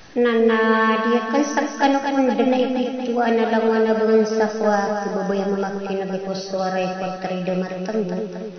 Nana dia kan sakkan pun denai itu ana langwana bangun sakwa kebabaya memakin nabi suara portri de martambu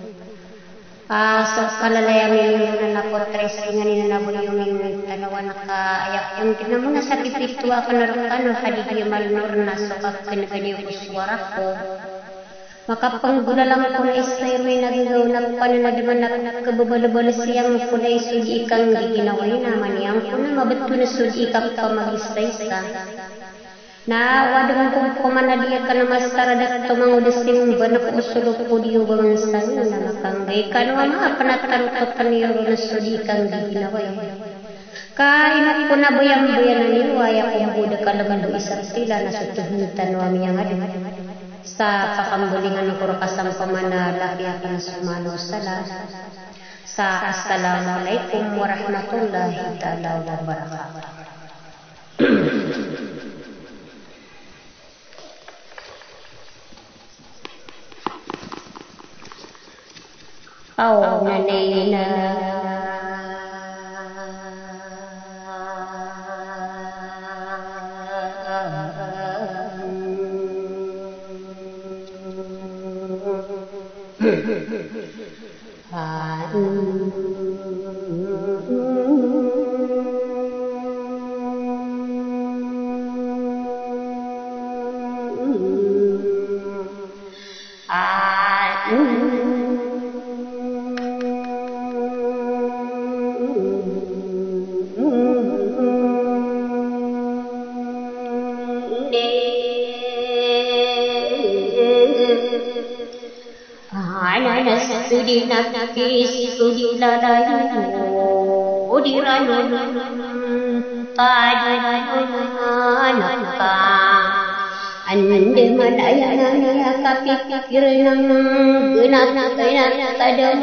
so kalalaya min na portri singan na buyung tanawan ka ayak yang kinamuna sa itu akan narukan hadi malnur na sokakan kaniyo suara ko maka penggulalang ko na isayroy nagagaw na pananadaman na kababalabala siyang ko na isudi ikang giginaway naman yang ko na mabato na sudi ikang pamag-istay-sa. Na wadang kong kumanadiya ka na masaradat tumangudasim ba na kuusulog po diyo bangan sa iyo na makanggay ka na mga panatarutokan niyo na sudi ikang giginaway. Kainat ko na bayang-bayan na niwaya kung buda ka naman do isang sila na sutuhuntan wa miyang adin. Sa kakambulingan ng kurakasan pamanalaki akan sumano sala sa assalamualaikum warahmatullahi ta'ala wabarakatuh. nanay studi nakis studi lalayu udiranun tajananaka ande madayana ya kapikir nang genat tadam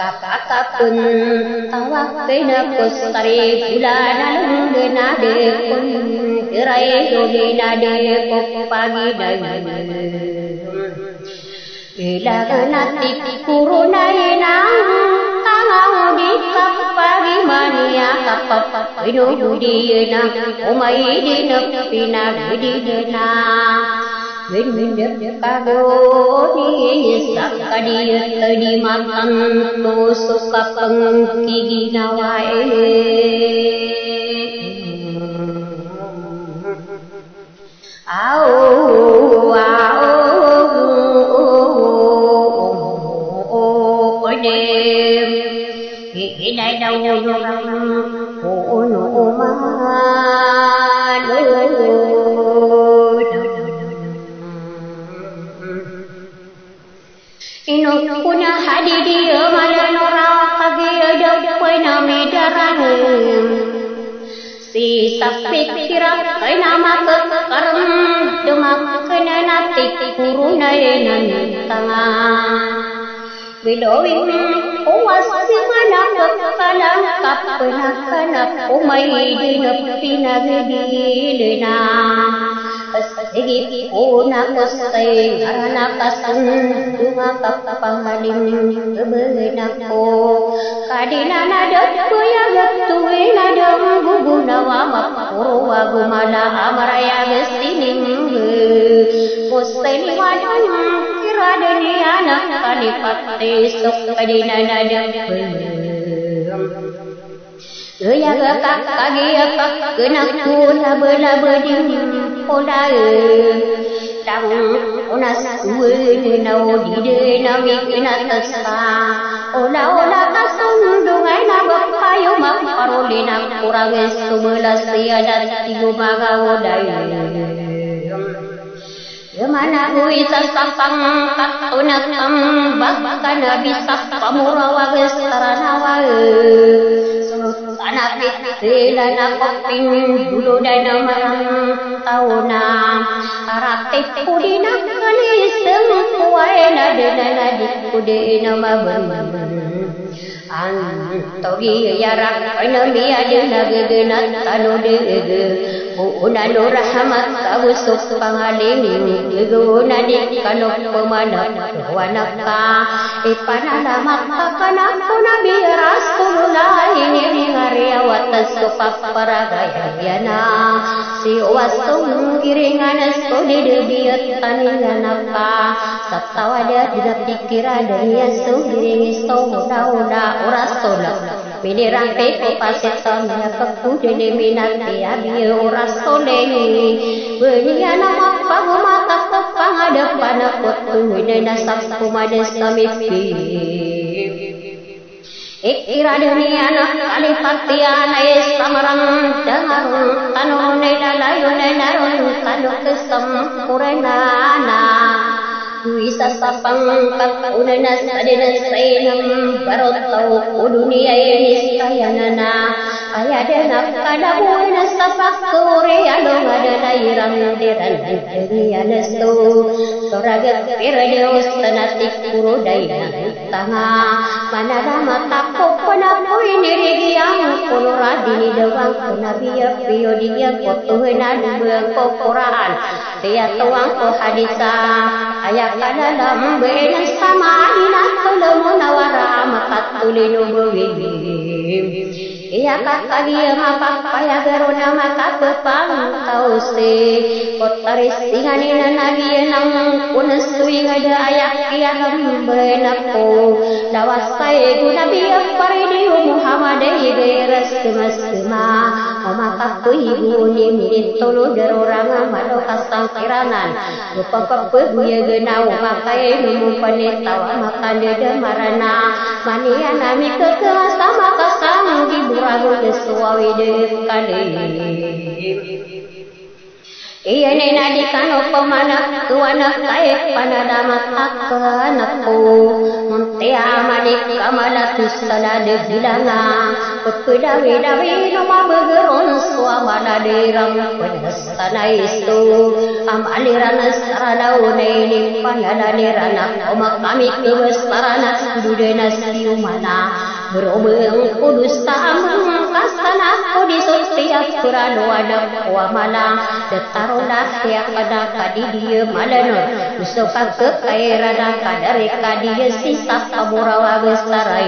Kakakapun tawak kena kustari bulan alung genade pun gerai doni nade pagi dan bila genati kurunai nang tangau di kapagi mania kapap inu budi na umai di nepina di dena Windep kagoni sakadi tadi makan tu suka pengki nawae au ne hidai dau no ma Ino punya hadidi malan orang kagi ada kena medaran si sapik kira kena maka karam demak kena nati kurunai nan tangan Bidowing uwas si mana kekalang kapena umay dinap pinagdilina Sige una kustay arana kasun dunga kapangalim kebenak ko kadina nadot kuya gatuwe nadong gugunawa mapuro wagumala amaraya gestining kustay liwadong kiradani anak kalipate sok kadina nadong Gaya gakak kagi akak genak kuna bela beding pola Tang unas uwe nau dide nami kena tesa Ola kasung dungai nabak kayu mak parolina kurang sebelas tiada tiga magawo daya Yamana hui sasapang katunak bakkan bisa pamurawa gestaranawa Anak pitila na koping dulu dan marang tauna Aratik kudi nak kaniseng kuai na dena dikude nama Antogi yarak penamia dena gegenat tanu dege Una nur rahmat kawusuk pangaling Geguna di kanok pemanap wanaka Ipanana makakanap ko nabi Rasulullah ini ngariawat supak paragaya yana Si wasung kiringan sudi didiat taninganaka Satawada tidak pikira dan yasu giringi sauda-uda urasola Mini rangkai ko pasetan ya keku dene minati abi urasoleni Benia nama pagumata kopang ada panakot tuhine nasab kumades kamipi Ikira demi anak kalipatian ayes tamarang dengar tanone dalayone narun tanuk kesem kurenana Bisa sapang kakunanas adenas sainam barotau dunia ini sayanana Ayadena kadamu nasapak kore along ada lairang diran dunia nestu Soragat piradeus tanatik kuro daya tanga Manada matapo penapo ini yang kunuradini dewang kunabiya biodiya kotuhenan buang kokoraan Dia tuang ko hadisa Ayak dalam benar sama dina tolong nawara makatulinu bewim Iya kakak dia mapak payah berona maka bepang kau se Kotaris tinganina nabi nang kunestui ngada ayak kia hambenako Dawasai guna biak paridiu Muhammad iberas kemas-kema Omakak ibu ni mirit tolu derorang amado kasang kiranan Lupa pepeguya genau makai numumpanit tawa makan dede marana Mania nami kekelas sama kasang Ragu desuawi dekade Iya nena di kano pemana tuana kaya panadamat akanakku muntia manik kamala tusala de bilanga pepedawi-dawi nama begeron suamana dirang pedastana istu amaliran saradau neili panadalirana omak kami kebesarana dudena siumana berobeng kudus taamang kasana kodi setiap kurano ada kuamala detarolah yang pada kadi dia malanor usoka ke kairana kadare kadi sisa kaburawa besarai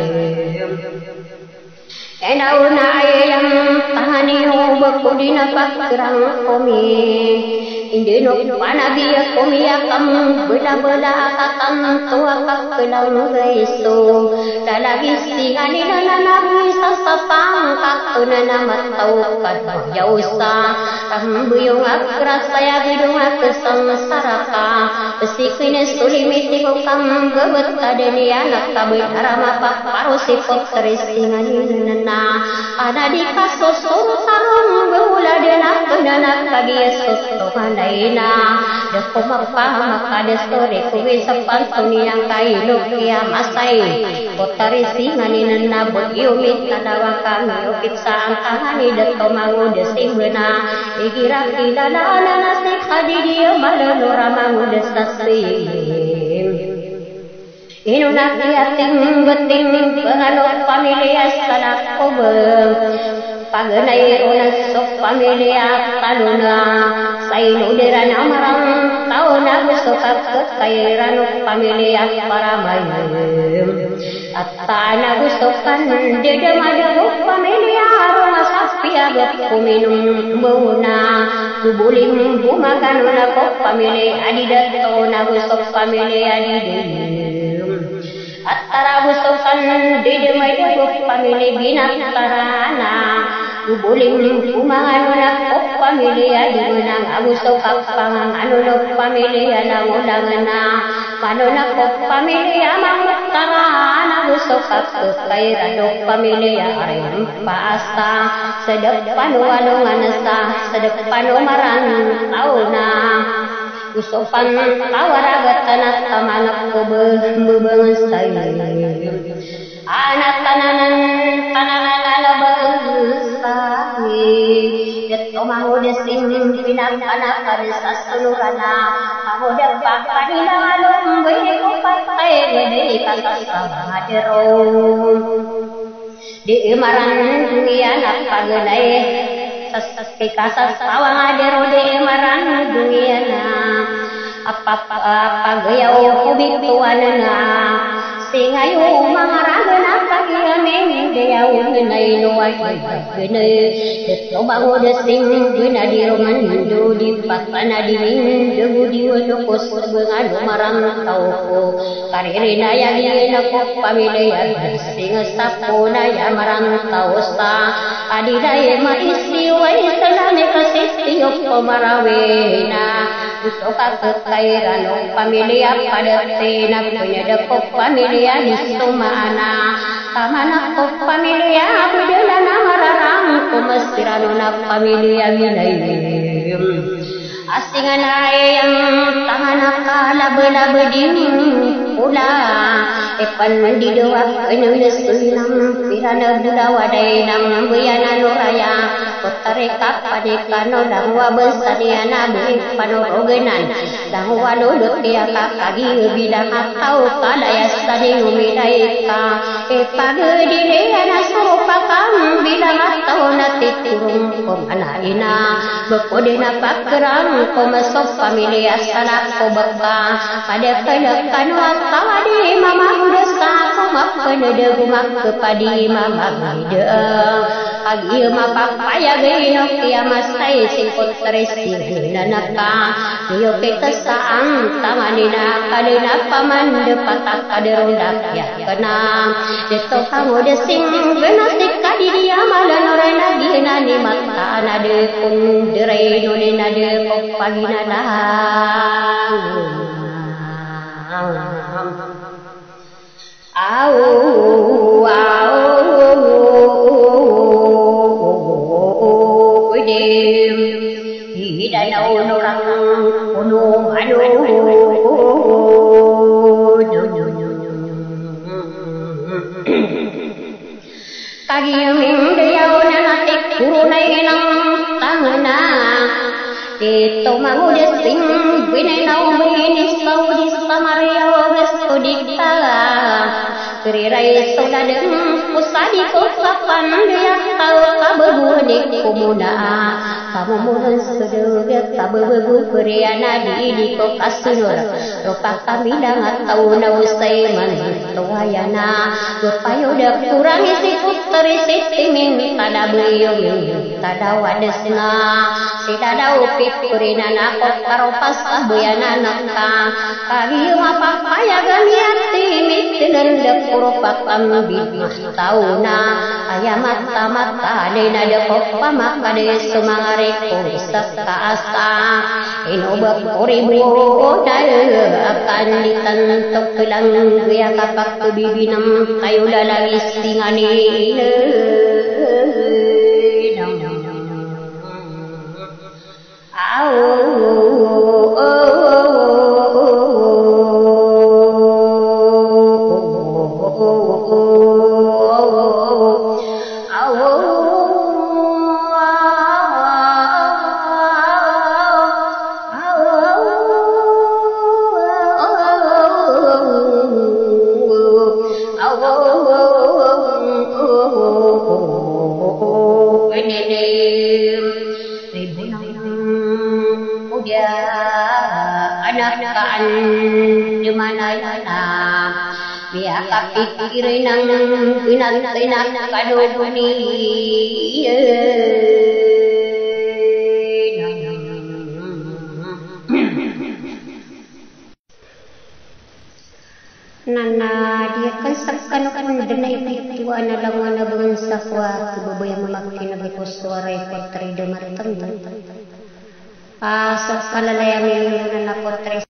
enauna yang tahani bekudina pakrang komi indino panabiya komiya kam bela-bela akam tua kakelang gaiso dalagi singani nanabi sasapang kakunana matau kad jausa tambuyung akras saya bidung akesang saraka besikine sulimiti kam bebet kadeni anak kabin arama pak parusi pokteris singani nana ada di kasus sarung beula dena kenana kagi soto naina deko mapah makade sore kuwi sepantuni yang kailo kia masai potari singani nana boyumi tadawa kami okitsa angkahani deko mangu desimbeuna igira kidana nasi khadidi malanora mangu desasi inuna kiating beting penganut pamilya sanak kobe pagenai rona sok pamilya taluna sainu derana marang tauna besoka kekairan pamilya paramayem atana besokan dedemada pamilya roma sapia bepuminum buna tubulim bumaganuna kok pamilya adidato na besok pamilya adidem Atara busokan dedemai debuk pamili binakarana Ubuling umanganuna kok pamilya di menang agusok pangang anunok pamilya na ngudangana manuna kok pamilya mangutarana agusok kekairadok pamilya arim paasta sedepan walunganasa sedepan umaran tauna usopan tawaragatana tamanak ko bebengsay anak tananan alabensay dito mahudesing pinagpanak sa sulurana mahudang pakanilang alumbay ko patay gede kasasama dero di imaran dunia napaganay kasas awang adero de marang dunia na apa pagayaw kubik tuwana na singayo mangaraga na pagiyamin deyaw ngenay nuway gene dito bango desing gina di roman mundo di patana di debu di wanokos bengadu marang tau ko karirina yang ako pamilya singa sapo na ya marang tau sa adidaya maisi way salami kasih tiyok pamarawena usoka kekairan pamilya padate na penyedekok pamilya di sumana tamana kok pamilya bedela na mararang kumesirano na pamilya minayim asingan ayang tangan kalabelabeding pula epan di doa penulis sulinam pirana bula wadai nam buyana noraya kotareka padekano dangwa besadiana beli panorogenan dangwa dodot dia kakagi bidang atau kadaya sadi umidaika epage dileana surupakam bidang atau nati turung komanaina bekodena pakerang komasok pamilya sanak kobeka pada kedekan watawadi mama udesa komak penede gumak kepadi mama gide agi mapapaya gino kiamas tay singkot terisi nanaka yo ketesaan tamanina kadena paman depatak kaderundak ya kena deto kamu desing benasik kadidia malanurena gina ni mata anade kun derai nolena de pagina au dem hidanau Kagiyaming dayaw na natik kurunay ng tangana. Dito mangudesing binaynaw binis paudis pamariyaw gasto dikta. Keriray sauladeng pusadi ko kapan dayak tau kabebudik kumuna. Kamumungan sedugat kabebu kuriana di ko kasunur. Rupa kami dangat tau na usay man tuwayana. Rupayo dak kurang isi puteri sitimin tada buyong tada wadesna. Sidadaw pikurina nakot karopas kabuyana nakka. Kagiyo mapapayagan yati mitinan dak kurupak ambit tau na. Ayamat mata dina dekop pamakade sumangare ko sakaasa. Inubak kuribu dal akan ditentuk kelang gaya kapak kebibinam kayu dalagi stingani. Anak-anak di mana biar kapikirin ang pinag-inak kaduguni. Nana dia kan sakkan denai pitu ana langan bangsa kwa kubaya memakin nabi suara ikut terido martem. Sok kalalaya miluna na potre